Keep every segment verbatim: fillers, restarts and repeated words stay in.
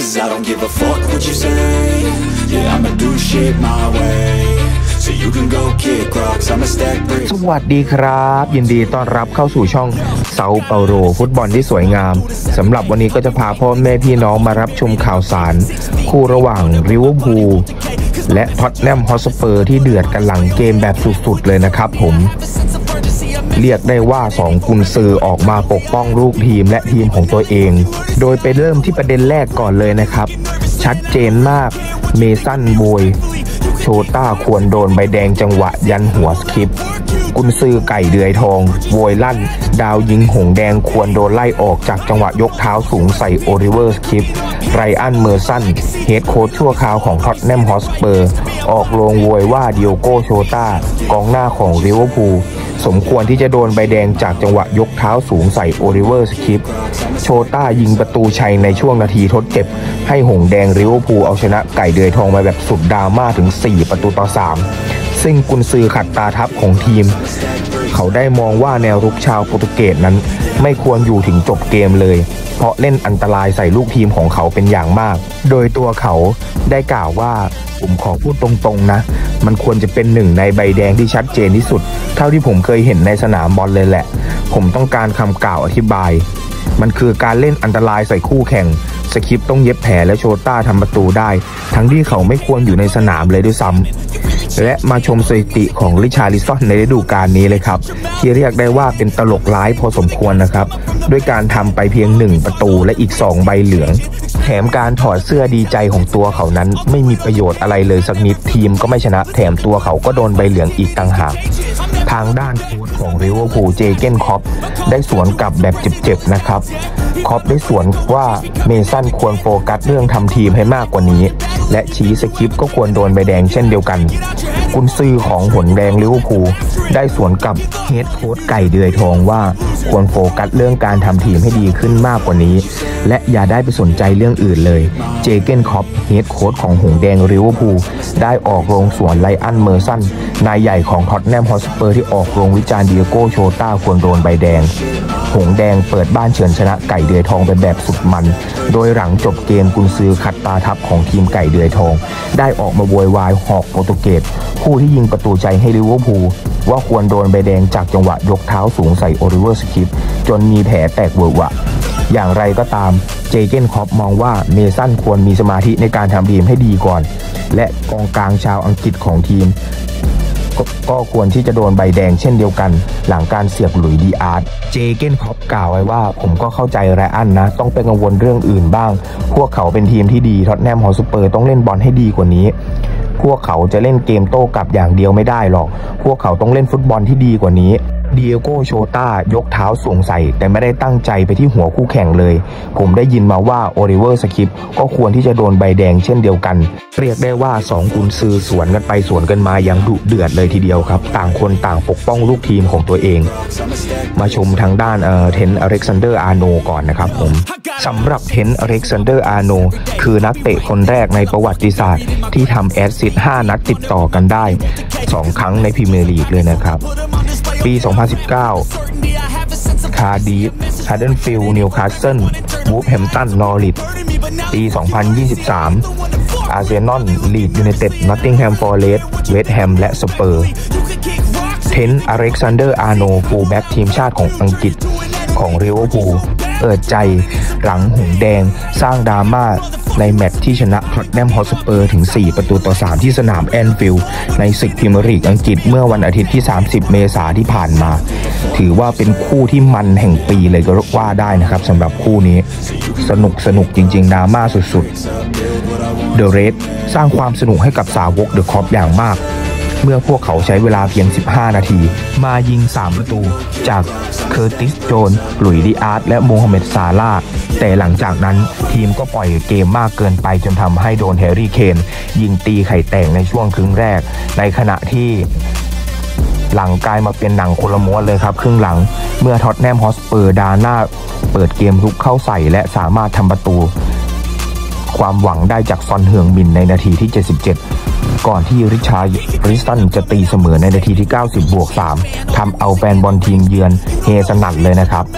Cause I don't give a fuck what you say. Yeah, I'ma do shit my way. So you can go kick rocks, I'ma stack bricks. สวัสดีครับยินดีต้อนรับเข้าสู่ช่องเซาเปาโลฟุตบอลที่สวยงามสำหรับวันนี้ก็จะพาพ่อแม่พี่น้องมารับชมข่าวสารคู่ระหว่างลิเวอร์พูลและท็อตแนมฮอตสเปอร์ที่เดือดกันหลังเกมแบบสุดๆเลยนะครับผมเรียกได้ว่าสองกุนซือออกมาปกป้องลูกทีมและทีมของตัวเองโดยไปเริ่มที่ประเด็นแรกก่อนเลยนะครับชัดเจนมากเมสันโบยโชต้าควรโดนใบแดงจังหวะยันหัวสคริปกุนซือไก่เดือยทองโวยลั่นดาวยิงหงแดงควรโดนไล่ออกจากจังหวะยกเท้าสูงใส่โอลิเวอร์สคริปไรอันเมอร์สันเฮดโค้ชชั่วคราวของท็อตแนมฮอตสเปอร์ออกโรงโวยว่าดิโอโกโชต้ากองหน้าของลิเวอร์พูลสมควรที่จะโดนใบแดงจากจังหวะยกเท้าสูงใส่โอลิเวอร์สคริปโชต้ายิงประตูชัยในช่วงนาทีทดเจ็บให้หงแดงลิเวอร์พูลเอาชนะไก่เดือยทองมาแบบสุดดราม่าถึงสี่ประตูต่อสามซึ่งกุนซือขัดตาทัพของทีมเขาได้มองว่าแนวรุกชาวโปรตุเกสนั้นไม่ควรอยู่ถึงจบเกมเลยเพราะเล่นอันตรายใส่ลูกทีมของเขาเป็นอย่างมากโดยตัวเขาได้กล่าวว่าผมขอพูดตรงๆนะมันควรจะเป็นหนึ่งในใบแดงที่ชัดเจนที่สุดเท่าที่ผมเคยเห็นในสนามบอลเลยแหละผมต้องการคำกล่าวอธิบายมันคือการเล่นอันตรายใส่คู่แข่งสคริปต้องเย็บแผลและโชต้าทำประตูได้ทั้งที่เขาไม่ควรอยู่ในสนามเลยด้วยซ้ำและมาชมสถิติของริชาร์ลิซอนในฤดูกาลนี้เลยครับที่เรียกได้ว่าเป็นตลกร้ายพอสมควรนะครับด้วยการทำไปเพียงหนึ่งประตูและอีกสองใบเหลืองแถมการถอดเสื้อดีใจของตัวเขานั้นไม่มีประโยชน์อะไรเลยสักนิดทีมก็ไม่ชนะแถมตัวเขาก็โดนใบเหลืองอีกต่างหากทางด้านโค้ชของลิเวอร์พูลเจเกนคล็อปได้สวนกลับแบบเจ็บๆนะครับคล็อปได้สวนว่าเมสันควรโฟกัสเรื่องทำทีมให้มากกว่านี้และชี้สคริปก็ควรโดนใบแดงเช่นเดียวกันกุนซือของหงแดงลิเวอร์พูลได้สวนกับเฮดโค้ชไก่เดือยทองว่าควรโฟกัสเรื่องการทำทีมให้ดีขึ้นมากกว่านี้และอย่าได้ไปสนใจเรื่องอื่นเลยเจเกนคล็อปเฮดโค้ชของหงแดงลิเวอร์พูลได้ออกโรงสวนไลอันเมอร์สันนายใหญ่ของท็อตแนมฮอตสเปอร์ที่ออกโรงวิจารณ์ดิเอโกโชต้าควรโดนใบแดงหงแดงเปิดบ้านเฉือนชนะไก่เดือยทองไปแบบสุดมันโดยหลังจบเกมกุนซือขัดตาทัพของทีมไก่เดือยทองได้ออกมาโวยวายหอกโปรตุเกสผู้ที่ยิงประตูใจให้ลิเวอร์พูลว่าควรโดนใบแดงจากจังหวะยกเท้าสูงใส่โอลิเวอร์สคริปจนมีแผลแตกเวอะวะอย่างไรก็ตามเจเกนคล็อปมองว่าเมสันควรมีสมาธิในการทำทีมให้ดีก่อนและกองกลางชาวอังกฤษของทีมกก็ควรที่จะโดนใบแดงเช่นเดียวกันหลังการเสียบหลุยส์ดีอาร์ตเจเกนคล็อปกล่าวไว้ว่าผมก็เข้าใจไรอันนะต้องเป็นกังวลเรื่องอื่นบ้างพวกเขาเป็นทีมที่ดีท็อตแนมฮอตสเปอร์ต้องเล่นบอลให้ดีกว่านี้พวกเขาจะเล่นเกมโต้กลับอย่างเดียวไม่ได้หรอกพวกเขาต้องเล่นฟุตบอลที่ดีกว่านี้ดิเอโกโชต้ายกเท้าสูงใส่แต่ไม่ได้ตั้งใจไปที่หัวคู่แข่งเลยผมได้ยินมาว่าโอลิเวอร์สคริปก็ควรที่จะโดนใบแดงเช่นเดียวกันเรียกได้ว่าสองกุนซือสวนกันไปสวนกันมาอย่างดุเดือดเลยทีเดียวครับต่างคนต่างปกป้องลูกทีมของตัวเองมาชมทางด้านเอ่อเทนอเล็กซานเดอร์อาร์โนก่อนนะครับผมสำหรับเทนอเล็กซานเดอร์อาร์โนคือนักเตะคนแรกในประวัติศาสตร์ที่ทำแอสซิสต์ห้านัดติดต่อกันได้สองครั้งในพรีเมียร์ลีกเลยนะครับปีสองพันสิบเก้าคาร์ดิฟฮัดเดิลฟิลด์นิวคาสเซิลวูฟแฮมตันนอริทปีสองพันยี่สิบสามอาร์เซนอลลีดยูไนเต็ดนอตติงแฮมฟอเรสต์เวสต์แฮมและสเปอร์เทนอเล็กซานเดอร์อาร์โนฟูลแบ็กทีมชาติของอังกฤษของลิเวอร์พูลเปิดใจหลังหงแดงสร้างดราม่าในแมตช์ที่ชนะท็อตแนมฮอตสเปอร์ถึงสี่ประตูต่อสามที่สนามแอนฟิลด์ในศึกพรีเมียร์ลีกอังกฤษเมื่อวันอาทิตย์ที่สามสิบเมษายนที่ผ่านมาถือว่าเป็นคู่ที่มันแห่งปีเลยก็ว่าได้นะครับสำหรับคู่นี้สนุกสนุกจริงๆดราม่าสุดๆเดอะเรดสร้างความสนุกให้กับสาวกเดอะคล็อปอย่างมากเมื่อพวกเขาใช้เวลาเพียงสิบห้านาทีมายิงสามประตูจากเคอร์ติสโจนส์หลุยส์ดีอาร์ตและโมฮัมเหม็ดซาลาห์แต่หลังจากนั้นทีมก็ปล่อยเกมมากเกินไปจนทำให้โดนแฮร์รี่เคนยิงตีไข่แตกในช่วงครึ่งแรกในขณะที่หลังกลายมาเป็นหนังคนละม้วนเลยครับครึ่งหลังเมื่อท็อตแนมฮอตสเปอร์ดาหน้าเปิดเกมรุกเข้าใส่และสามารถทำประตูความหวังได้จากซอนเฮืองมินในนาทีที่เจ็ดสิบเจ็ดก่อนที่ริชาร์ดริสตันจะตีเสมอในนาทีที่เก้าสิบบวกสามทำเอาแฟนบอลทีมเยือนเฮสนั่นเลยนะครับ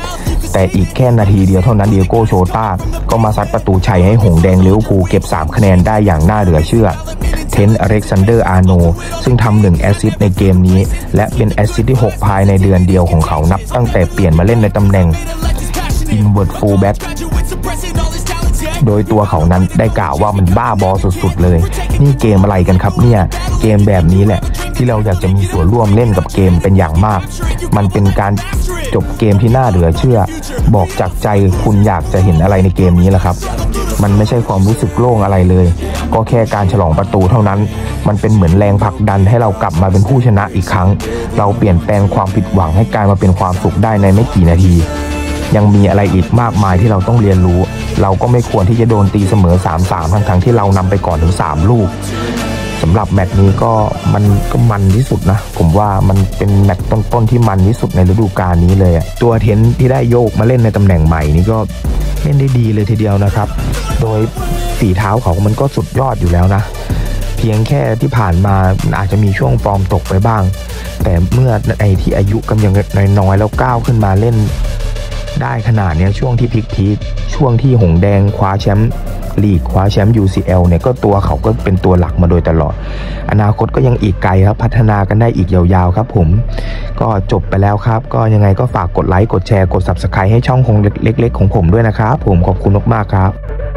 แต่อีกแค่นาทีเดียวเท่านั้นเดียโก้โชต้าก็มาซัดประตูชัยให้หงแดงลิเวอร์พูลเก็บสามคะแนนได้อย่างน่าเหลือเชื่อเทนต์อเล็กซานเดอร์อาร์โนซึ่งทำหนึ่งแอสซิสต์ในเกมนี้และเป็นแอสซิสต์ที่หกภายในเดือนเดียวของเขานับตั้งแต่เปลี่ยนมาเล่นในตำแหน่งอินเวิร์ตฟูลแบ็กโดยตัวเขานั้นได้กล่าวว่ามันบ้าบอสุดๆเลยนี่เกมอะไรกันครับเนี่ยเกมแบบนี้แหละที่เราอยากจะมีส่วนร่วมเล่นกับเกมเป็นอย่างมากมันเป็นการจบเกมที่น่าเหลือเชื่อบอกจากใจคุณอยากจะเห็นอะไรในเกมนี้แหละครับมันไม่ใช่ความรู้สึกโล่งอะไรเลยก็แค่การฉลองประตูเท่านั้นมันเป็นเหมือนแรงผลักดันให้เรากลับมาเป็นผู้ชนะอีกครั้งเราเปลี่ยนแปลงความผิดหวังให้กลายมาเป็นความสุขได้ในไม่กี่นาทียังมีอะไรอีกมากมายที่เราต้องเรียนรู้เราก็ไม่ควรที่จะโดนตีเสมอ สามสาม ทั้งๆที่เรานำไปก่อนถึงสามลูกสำหรับแมตช์นี้ก็มันก็มันที่สุดนะผมว่ามันเป็นแมตช์ต้นๆที่มันที่สุดในฤดูกาลนี้เลยตัวเทนต์ที่ได้โยกมาเล่นในตำแหน่งใหม่นี่ก็เล่นได้ดีเลยทีเดียวนะครับโดยฝีเท้าเขามันก็สุดยอดอยู่แล้วนะเพียงแค่ที่ผ่านมาอาจจะมีช่วงฟอร์มตกไปบ้างแต่เมื่อไอที่อายุกำลังน้อยๆแล้วก้าวขึ้นมาเล่นได้ขนาดนี้ช่วงที่พีคพีคช่วงที่หงแดงคว้าแชมป์ลีกคว้าแชมป์ ยู ซี แอล เนี่ยก็ตัวเขาก็เป็นตัวหลักมาโดยตลอดอนาคตก็ยังอีกไกลครับพัฒนากันได้อีกยาวๆครับผมก็จบไปแล้วครับก็ยังไงก็ฝากกดไลค์กดแชร์กด ซับสไครบ์ ให้ช่องของเล็กๆของผมด้วยนะครับผมขอบคุณมากๆครับ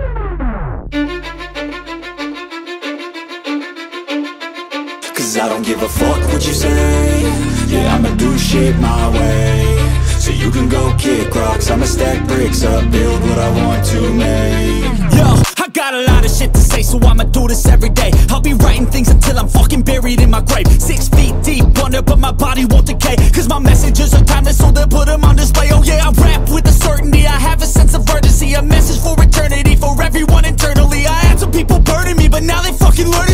Cause I don't give a fuck what you say. Yeah, I'ma do shit my way. So you can go kick rocks, I'ma stack bricks up, build what I want to make. Yo, I got a lot of shit to say, so I'ma do this every day. I'll be writing things until I'm fucking buried in my grave. Six feet deep under, but my body won't decay. Cause my messages are timeless, so they'll put them on display. Oh yeah, I rap with a certainty, I have a sense of urgency. A message for eternity, for everyone internally. I had some people burning me, but now they fucking learning.